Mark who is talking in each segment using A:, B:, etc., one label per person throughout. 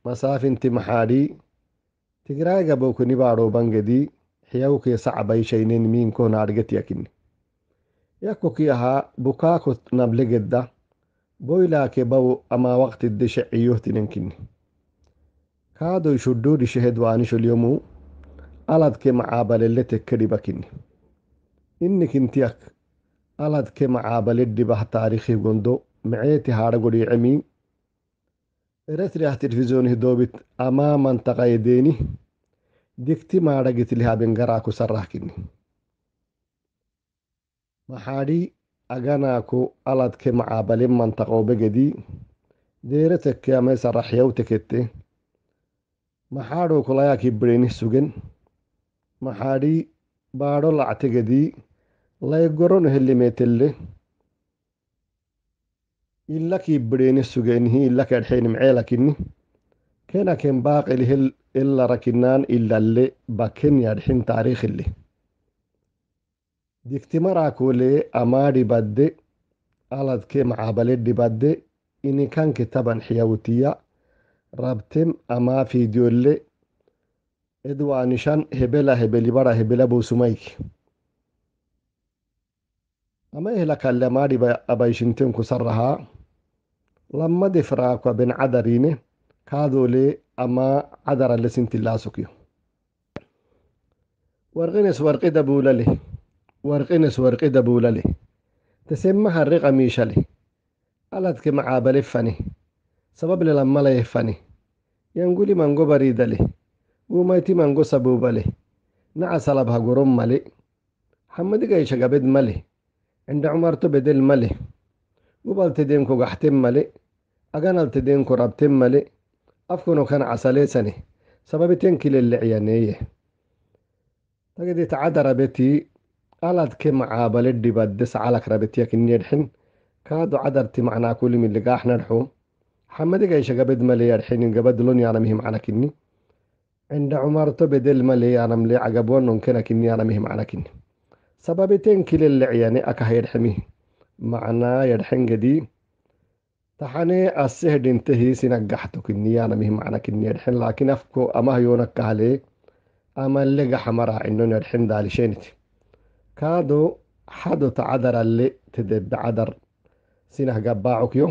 A: masaafinti maxaadhii tigraaga bokuni baadhoo bangedii xiyawkee sacbayshayneen miinkoona adhgetiyakinni yakkoki ahaa bukaako nablegedda boylaake baw amaa waqtidde sheciyohtinenkinni kaadoy shudduudhishehed waanisholyomu aladke macaabalelle tekke dhibakinni inni kintiyak aladke macaabale dhibah taarikhii gondo maceeti haadha godhiicemii eretriyah telefizyonih doobit amaa mantaqayedeeni dikti maadhagitilihaben garaaku sarrahkinni maxaadhii aganaako aladke macaabalen mantaqoobegedii deere tekke amay sarraxyaw tekette maxaadhoo kolayaakii bireeni sugen maxaadhii baadho lactegedii laygorono helimeetelle illakii bireeni sugeenihi illaka edxeen mceelakinni kenaken baaqeli hel ellarakinaan illalle bakken yadxin taariikhille diktimaraakolee amaa dhibadde aladke macaabale dhibadde inikanke taban xiyawtiya rabtem amaa fiidiyolle edwaanishan hebela hebelibara hebela buusumayki ama ehlakalle amaa dhiba abayshintenku sarrahaa lammade firaako aben cadariine kaadolee amaa cadaralle sintillaasukyo warqines warqi dabuulale warqines warqi dabuulale tesemma harre qamiishale aladke macaabale fane sabable lammalaye fane yanguli mango bariidale guumayti mango sabuubale naca salabha goron male xamadigaysha gabed male cinda cumarto bedel male gubaltedeenko gaxten male aganaltedeenko rabten male afkono kana casaleesane sababiten kilellecyaneeye tagedita cadarabetii aladke macaabale dhibaddes calak rabetiyakinedxin kaado cadarti macnaa kulimiligaxnadxo xamadigaysha gabed male yadxinin gabadlon yaanamihi macnakinni cinda cumarto bedel male yaanamle cagabwanon kenakinni yaanamihi macnakinni sababiten kilellecyane akah yadxemi macnaa yadxengedii taxanee asseh dhintehii sinaggaxtokinni yaanamihi macnakinni yadxen laakin afko amah yoonakkahalee amalle gaxamaraa cinon yadxen daalisheeniti kaado xadota cadaralle tedebbe cadar sinah gabbaacukyo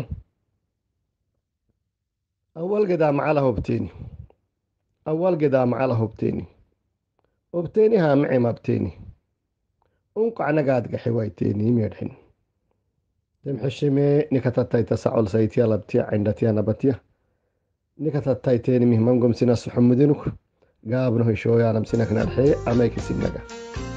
A: awalgedaa macala hobteeni awalgedaa macala hobteeni hobteeni haamicem abteeni unkacnagaad gaxe wayteeni medxen temxeshimee nikatattayta sacol saytiya labtiya cindatiya nabatiya nikatattayteeni mihmangom sinas xumudinuk gaabno hishooyaanam sinaknadxee amaykisinaga